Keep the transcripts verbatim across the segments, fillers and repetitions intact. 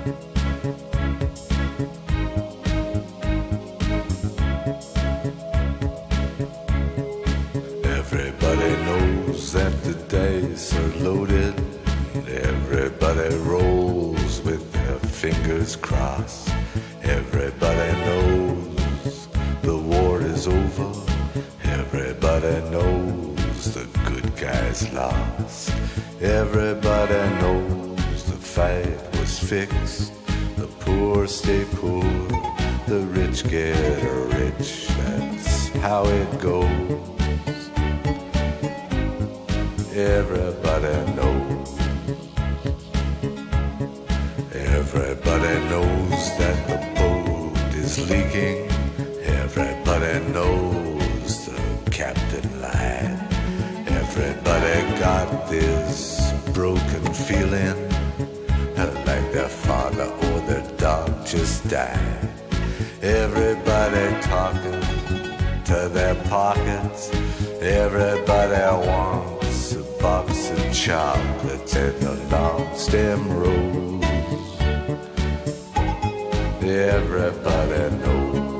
Everybody knows that the dice are loaded. Everybody rolls with their fingers crossed. Everybody knows the war is over. Everybody knows the good guys lost. Everybody knows the fight was fixed. The poor stay poor, the rich get rich. That's how it goes. Everybody knows. Everybody knows that the boat is leaking. Everybody knows the captain lied. Everybody got this broken feeling, like their father or their dog just died. Everybody talking to their pockets. Everybody wants a box of chocolates and a long stem rose. Everybody knows.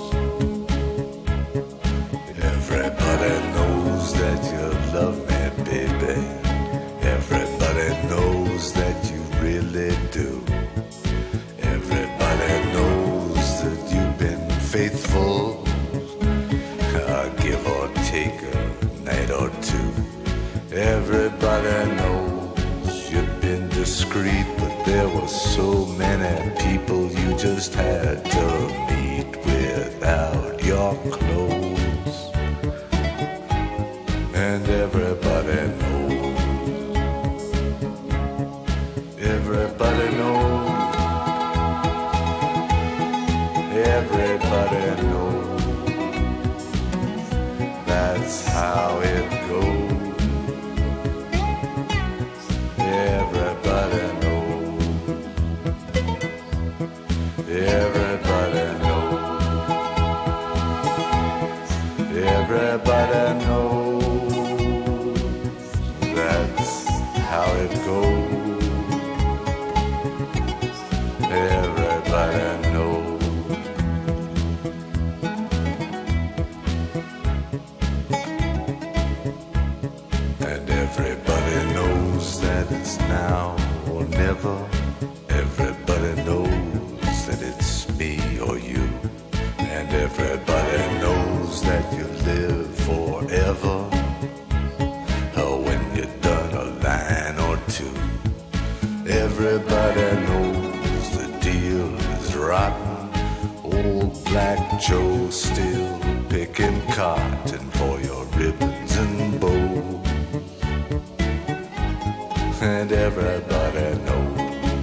Everybody knows that you love me, baby. Everybody knows that you really do. Everybody knows that you've been faithful, uh, give or take a night or two. Everybody knows you've been discreet, but there were so many people you just had to meet without your clothes. And everybody knows. Everybody knows. Everybody knows. That's how it goes. Everybody knows. Everybody knows. Everybody knows. That's how it goes. Everybody knows. And everybody knows that it's now or never. Everybody knows that it's me or you. And everybody knows that you live forever, or when you're done a line or two. Everybody knows the deal is rotten. Old Black Joe still picking cotton for your ribbons and bows. And everybody knows.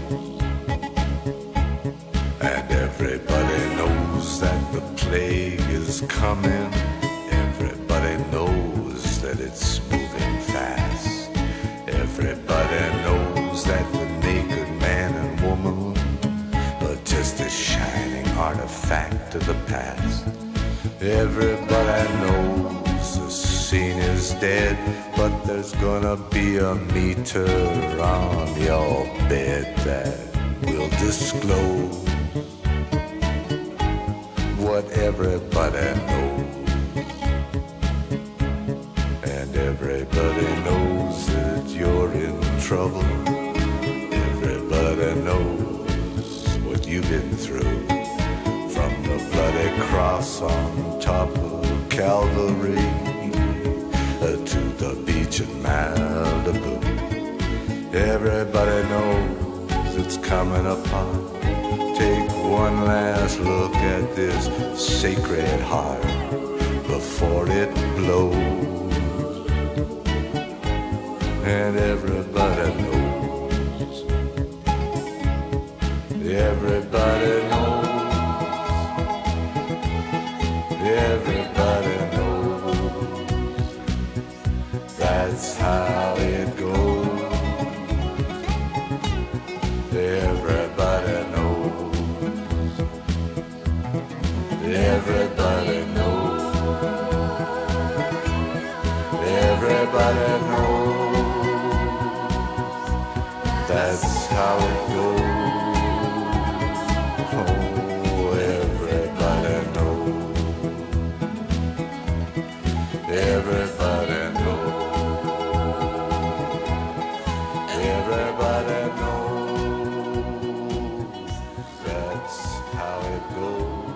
And everybody knows that the plague is coming. Everybody knows that it's moving fast. Everybody knows that the naked man and woman are just a shining artifact of the past. Everybody knows the scene is dead, but there's gonna be a meter on your bed that will disclose what everybody knows. And everybody knows that you're in trouble. Everybody knows what you've been through, from the bloody cross on top of Calvary to the beach in Malibu. Everybody knows it's coming upon. Take one last look at this sacred heart before it blows. And everybody knows. Everybody knows. Everybody knows. That's how it goes. Everybody knows. Everybody knows. Everybody knows. That's how it goes. it go.